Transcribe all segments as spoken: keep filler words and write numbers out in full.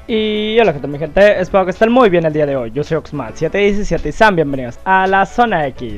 Y hola, ¿qué tal mi gente? Espero que estén muy bien el día de hoy. Yo soy Oxman siete diecisiete y sean bienvenidos a la Zona X.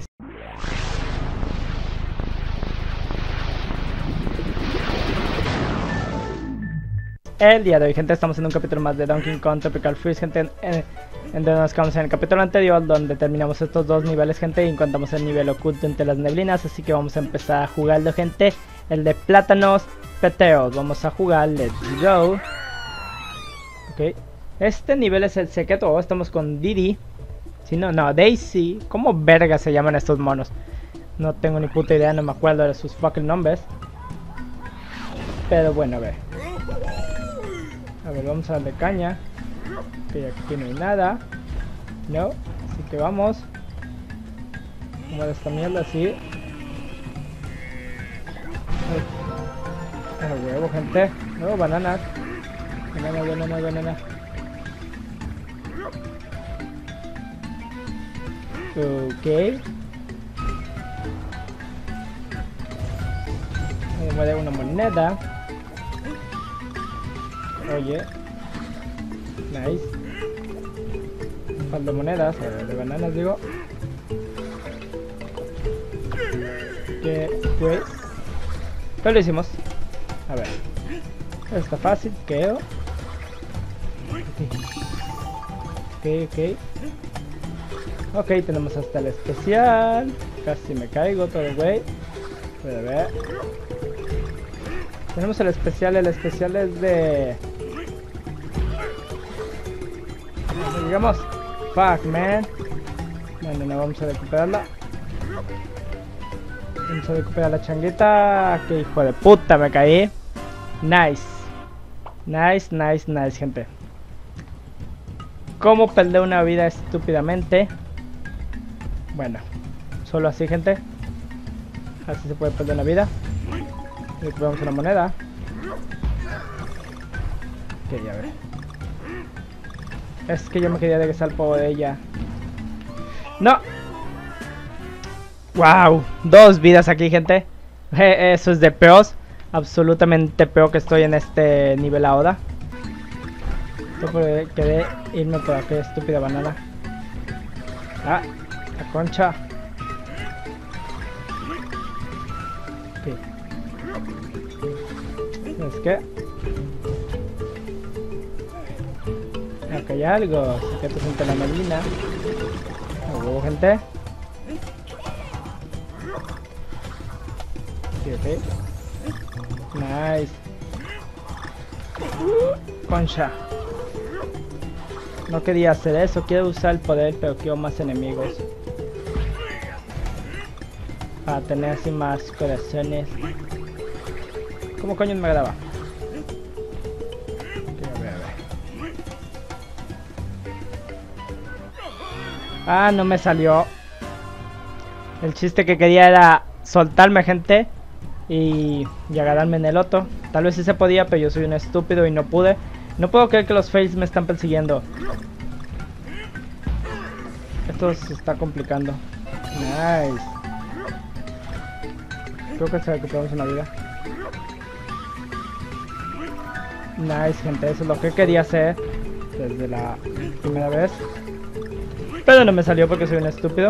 El día de hoy, gente, estamos en un capítulo más de Donkey Kong Tropical Freeze, gente, en, en, en donde nos quedamos en el capítulo anterior, donde terminamos estos dos niveles, gente, y encontramos el nivel oculto entre las neblinas, así que vamos a empezar a jugarlo, gente, el de plátanos peteos. Vamos a jugar, let's go. Ok, este nivel es el secreto. Oh, estamos con Diddy. Si no, no, Daisy. ¿Cómo verga se llaman estos monos? No tengo ni puta idea, no me acuerdo de sus fucking nombres. Pero bueno, a ver. A ver, vamos a darle caña. Que aquí no hay nada. No, así que vamos. Vamos a esta mierda así. A huevo, gente. No, bananas. Banana, banana, banana. Ok. Me muere una moneda. Oye. Nice. Falta monedas, de bananas digo. Que güey. Pero lo hicimos. A ver. Está fácil, creo. Ok, ok. Ok, tenemos hasta el especial. Casi me caigo todo, güey. Puede ver. Tenemos el especial. El especial es de... digamos. Fuck, man. No, no, no, vamos a recuperarla. Vamos a recuperar la changuita. Que hijo de puta, me caí. Nice. Nice, nice, nice, gente. ¿Cómo perder una vida estúpidamente? Bueno, solo así, gente. Así se puede perder una vida. Recuperamos una moneda. Ok, ya ver. Es que yo me quería regresar al polvo de ella. ¡No! ¡Wow! Dos vidas aquí, gente. Eh, eso es de peor. Absolutamente peor que estoy en este nivel ahora. Yo quería irme por aquella estúpida banana. Ah, la concha. Ok. ¿Es que? Acá hay algo. Secretos entre la neblina. ¿Hubo gente? Ok, ok. Nice. Concha. No quería hacer eso, quiero usar el poder, pero quiero más enemigos. Para tener así más corazones. ¿Cómo coño me graba? Okay, a ver, a ver. Ah, no me salió. El chiste que quería era soltarme, gente. Y, y agarrarme en el otro. Tal vez sí se podía, pero yo soy un estúpido y no pude. No puedo creer que los fails me están persiguiendo. Esto se está complicando. Nice. Creo que se recuperamos una vida. Nice, gente. Eso es lo que quería hacer desde la primera vez. Pero no me salió porque soy un estúpido.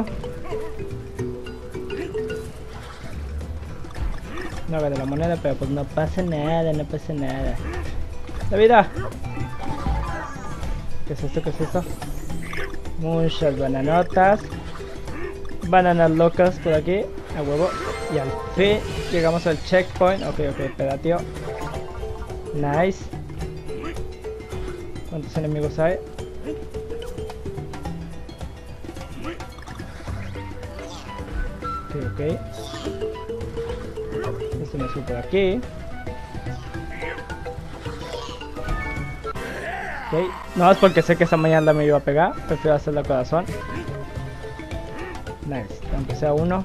No veo de la moneda, pero pues no pasa nada, no pasa nada. La vida. ¿Qué es esto? ¿Qué es esto? Muchas bananotas. Bananas locas por aquí. A huevo. Y al fin llegamos al checkpoint. Ok, ok, espera, tío. Nice. ¿Cuántos enemigos hay? Ok, ok. Este me sube por aquí. Ok, no es porque sé que esa mañana me iba a pegar, prefiero hacerlo a corazón. Nice, aunque sea uno.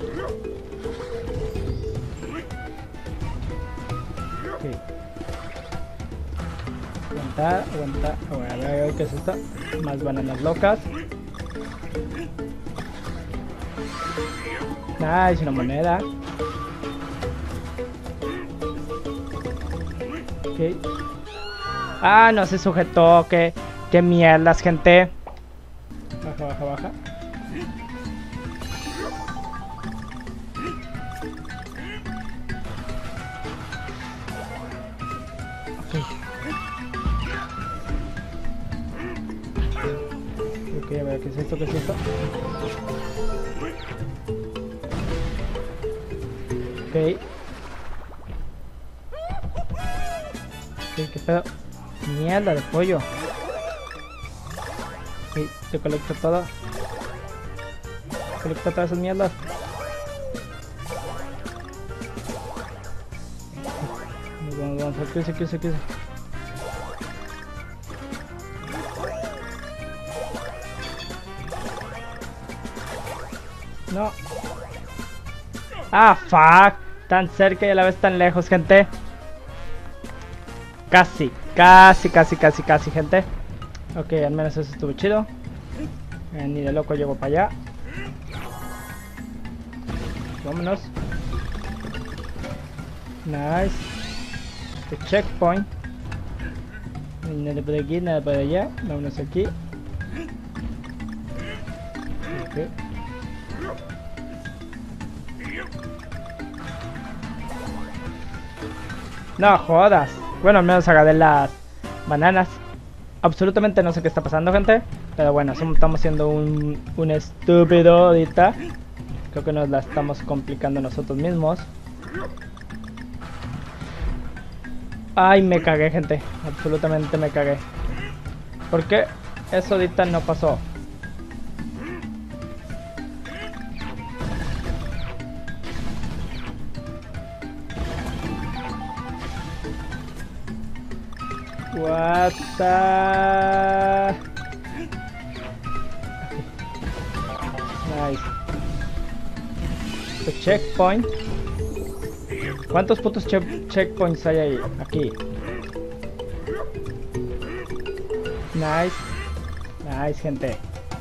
Ok. Aguantar, aguantar. Bueno, a ver, a ver qué es esto. Más bananas locas. Nice, una moneda. Ok. Ah, no se sujetó. Qué, qué mierdas, gente. Baja, baja, baja. Ok, a ver, ¿qué es esto? ¿Qué es esto? Ok. Ok, ¿qué pedo? Mierda de pollo. Ok, te colecto todo. Colecta todas esas mierdas. Vamos, vamos, aquí, aquí, aquí, aquí. No. Ah, fuck. Tan cerca y a la vez tan lejos, gente. Casi, casi, casi, casi, casi, gente. Ok, al menos eso estuvo chido. Eh, ni de loco llego para allá. Vámonos. Nice. The checkpoint. Nada por aquí, nada por allá. Vámonos aquí. Ok. No jodas. Bueno, al menos agarré las bananas. Absolutamente no sé qué está pasando, gente. Pero bueno, estamos siendo un, un estúpido ahorita. Creo que nos la estamos complicando nosotros mismos. Ay, me cagué, gente. Absolutamente me cagué. ¿Por qué eso ahorita no pasó? What the... Nice. The checkpoint. ¿Cuántos putos che checkpoints hay ahí? Aquí. Nice. Nice, gente.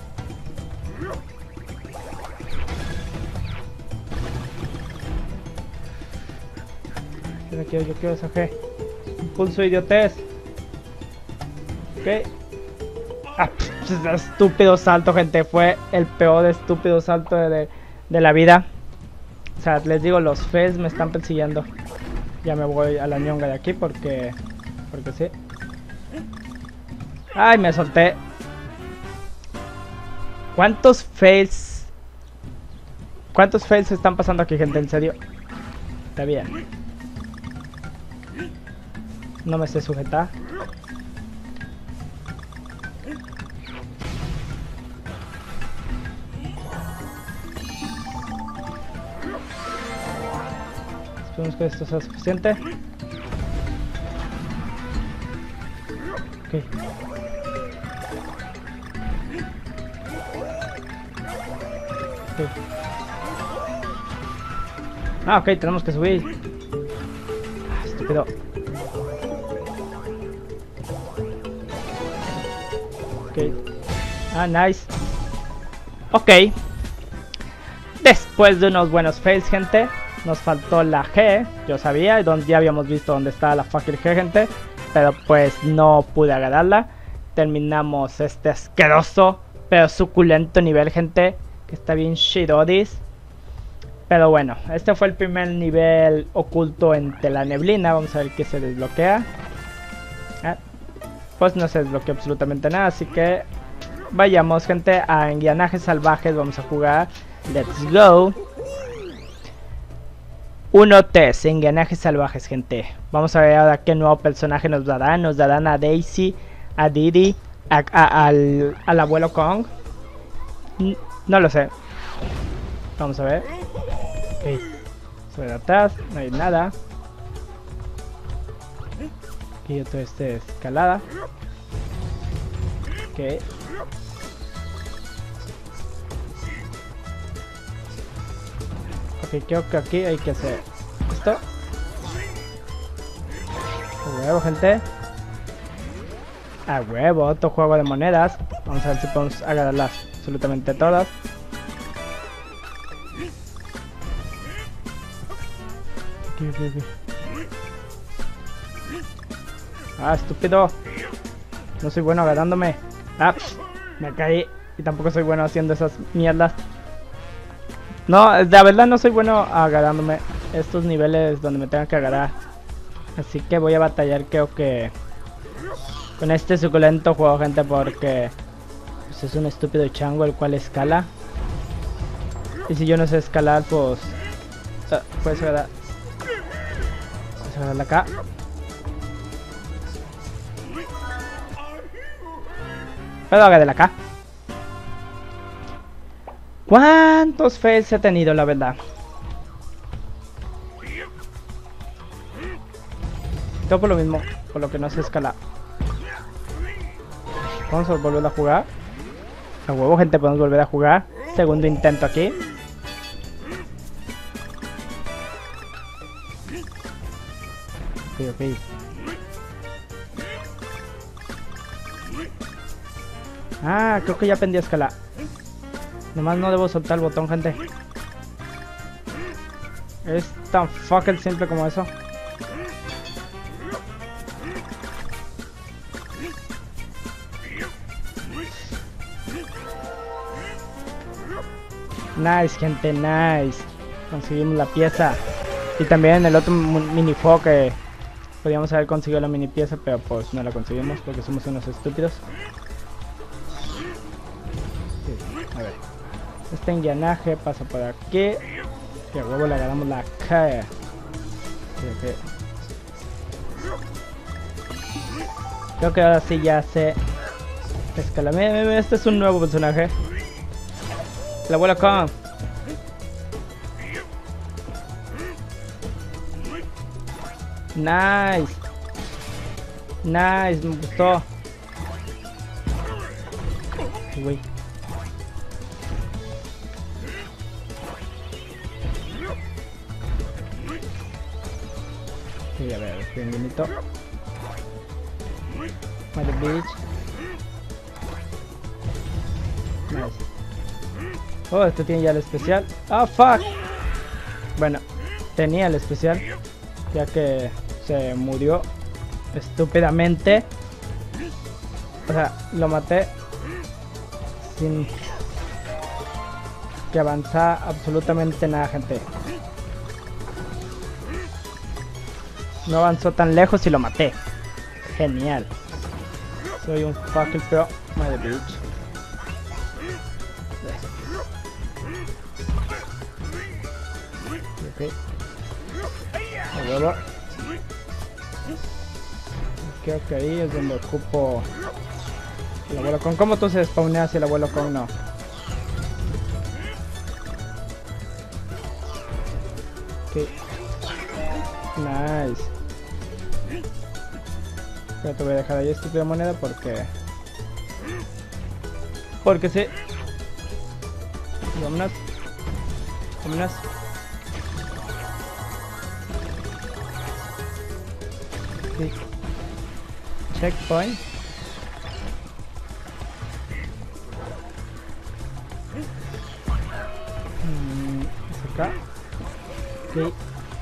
Yo no quiero, yo quiero esa G. Impulso idiotez. Ok. Ah, pff, estúpido salto, gente. Fue el peor estúpido salto de, de, de la vida. O sea, les digo, los fails me están persiguiendo. Ya me voy a la ñonga de aquí porque... Porque sí. Ay, me solté. ¿Cuántos fails? ¿Cuántos fails están pasando aquí, gente? En serio. Está bien. No me sé sujetar. Esperemos que esto sea suficiente. Ok. Okay. Ah, ok, tenemos que subir. Ah, estúpido. Ok. Ah, nice. Ok. Después de unos buenos fails, gente, nos faltó la G. Yo sabía, donde ya habíamos visto dónde estaba la fucking G, gente. Pero pues no pude agarrarla. Terminamos este asqueroso pero suculento nivel, gente, que está bien shidodis. Pero bueno, este fue el primer nivel oculto entre la neblina. Vamos a ver qué se desbloquea. Ah, pues no se desbloquea absolutamente nada, así que vayamos, gente, a engranajes salvajes. Vamos a jugar. Let's go. uno test, engranajes salvajes, gente. Vamos a ver ahora qué nuevo personaje nos darán. Nos darán a Daisy, a Diddy, a, a, al, al abuelo Kong. No lo sé. Vamos a ver. Ok. Sobre atrás, no hay nada. Aquí otro este escalada. Ok. Ok, creo que aquí hay que hacer esto. A huevo, gente. A huevo, otro juego de monedas. Vamos a ver si podemos agarrarlas absolutamente todas. Aquí, aquí, aquí. Ah, estúpido. No soy bueno agarrándome. Ah, me caí. Y tampoco soy bueno haciendo esas mierdas. No, la verdad no soy bueno agarrándome estos niveles donde me tengan que agarrar. Así que voy a batallar, creo que con este suculento juego, gente, porque pues, es un estúpido chango el cual escala. Y si yo no sé escalar, pues uh, puedes agarrar. Puedes agarrarla acá. Puedo agarrarla acá. ¿Cuántos fails he tenido, la verdad? Todo por lo mismo, por lo que no se escala. Vamos a volver a jugar. A huevo, gente, podemos volver a jugar. Segundo intento aquí. Ok, ok. Ah, creo que ya aprendí a escalar. Nomás no debo soltar el botón, gente. Es tan fucking simple como eso. Nice, gente, nice. Conseguimos la pieza. Y también el otro minijuego que podíamos haber conseguido la mini pieza, pero pues no la conseguimos porque somos unos estúpidos. Sí, a ver. Este engranaje pasa por aquí. Y a huevo le agarramos la cara. Creo que... Creo que ahora sí ya se escala. Mira, mira, este es un nuevo personaje. El abuelo Kong. Nice. Nice, me gustó. Uy. Sí, a ver, bien bonito. Mother Beach. Nice. Oh, este tiene ya el especial. Ah, oh, fuck. Bueno, tenía el especial, ya que se murió estúpidamente. O sea, lo maté sin que avanzara absolutamente nada, gente. No avanzó tan lejos y lo maté. Genial. Soy un fucking pro. Madre bitch. Ok. A huevo. Creo que ahí es donde ocupo el abuelo Kong. ¿Cómo tú se spawneas si el abuelo Kong no? Ok. Nice. Pero te voy a dejar ahí estúpida moneda porque... Porque sí. Vámonos. Vámonos. Sí. Checkpoint. Mm, es acá. Ok.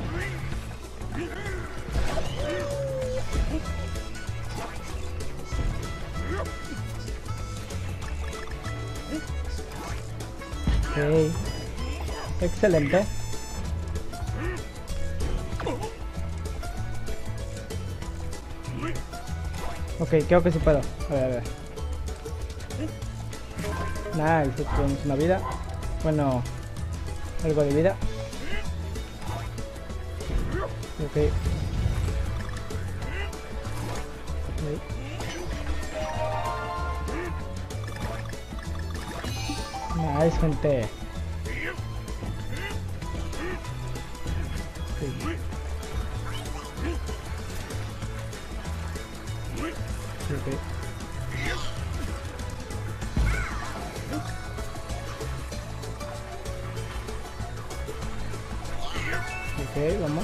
Ok. Excelente. Ok, creo que sí puedo. A ver, a ver. Nice, tenemos una vida. Bueno, algo de vida. Ok. Okay. Nice, gente. Okay. Okay. Ok, vamos.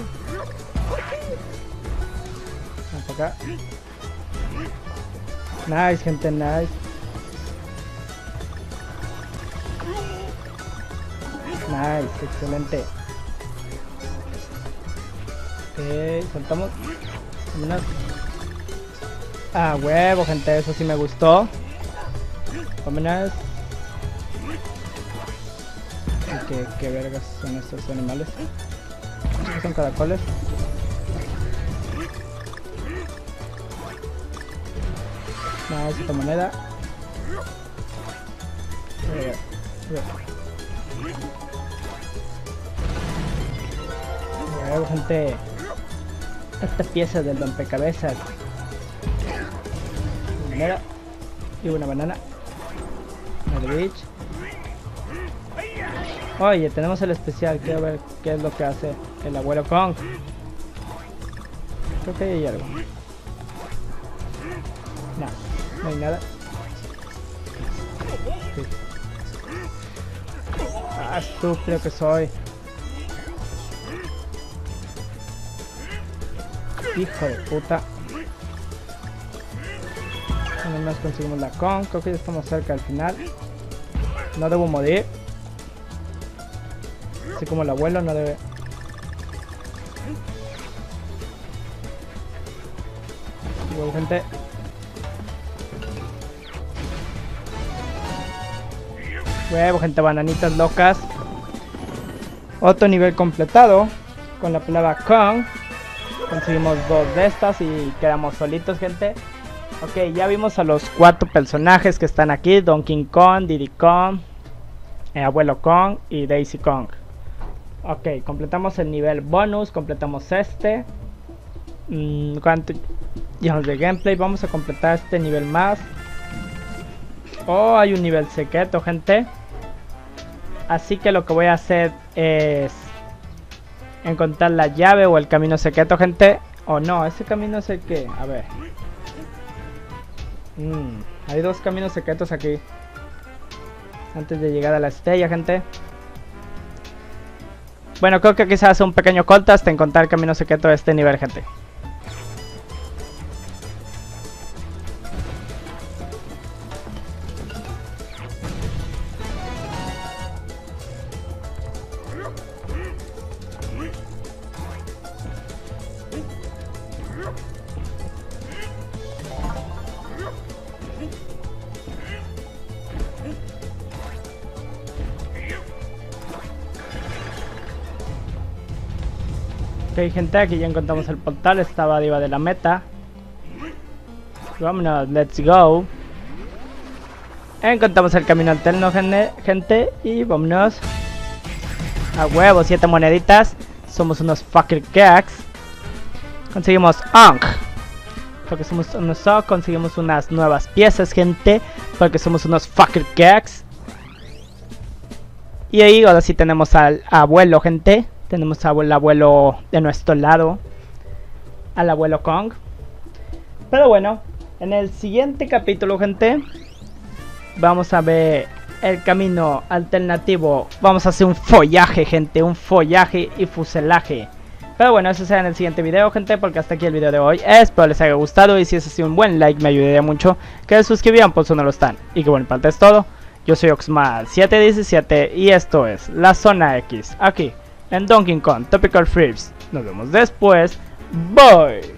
Vamos para acá. Nice, gente, nice. Nice, excelente. Ok, soltamos. Vámonos. Ah, huevo, gente, eso sí me gustó. Vámonos. ¿Qué, qué vergas son estos animales? Son caracoles. No, es esta moneda. Bueno, gente, esta pieza del rompecabezas. Una moneda y una banana. Una beach. Oye, tenemos el especial. Quiero ver qué es lo que hace el abuelo Kong. Creo que hay algo. No, no hay nada. Sí. Ah, estúpido que soy. Hijo de puta. Bueno, más conseguimos la Kong. Creo que ya estamos cerca al final. No debo morir. Así como el abuelo no debe. Igual, gente. Huevo, gente, bananitas locas. Otro nivel completado. Con la palabra Kong. Conseguimos dos de estas y quedamos solitos, gente. Ok, ya vimos a los cuatro personajes que están aquí. Donkey Kong, Diddy Kong, eh, Abuelo Kong y Daisy Kong. Ok, completamos el nivel bonus. Completamos este. Mm, ¿Cuánto llevamos de gameplay? Vamos a completar este nivel más. Oh, hay un nivel secreto, gente. Así que lo que voy a hacer es encontrar la llave o el camino secreto, gente. O oh, no, ese camino es el que... A ver. Mm, hay dos caminos secretos aquí. Antes de llegar a la estrella, gente. Bueno, creo que quizás hace un pequeño corte hasta encontrar el camino secreto de este nivel, gente. Ok, gente, aquí ya encontramos el portal, estaba arriba de la meta. Vámonos, let's go. Encontramos el camino alterno, gente, y vámonos. A huevo, siete moneditas. Somos unos fucker cracks. Conseguimos Ankh. Porque somos unos conseguimos unas nuevas piezas, gente. Porque somos unos fucker cracks. Y ahí ahora sí tenemos al abuelo, gente. Tenemos al abuelo de nuestro lado. Al abuelo Kong. Pero bueno, en el siguiente capítulo, gente, vamos a ver el camino alternativo. Vamos a hacer un follaje, gente. Un follaje y fuselaje. Pero bueno, eso será en el siguiente video, gente, porque hasta aquí el video de hoy. Espero les haya gustado y si es así, un buen like me ayudaría mucho. Que se suscribieran por si no lo están. Y que bueno, parte es todo. Yo soy Oxmal siete diecisiete y esto es La Zona X, aquí en Donkey Kong Tropical Freeze. Nos vemos después. Bye.